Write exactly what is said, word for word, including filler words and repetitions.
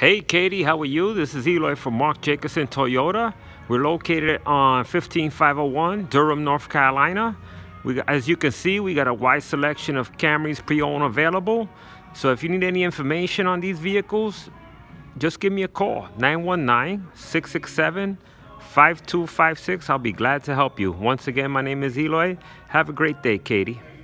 Hey Katie, how are you? This is Eloy from Mark Jacobson Toyota. We're located on fifteen five oh one Durham, North Carolina. We got, as you can see, we got a wide selection of Camrys pre-owned available. So if you need any information on these vehicles, just give me a call, nine one nine, six six seven, five two five six. I'll be glad to help you. Once again, my name is Eloy. Have a great day, Katie.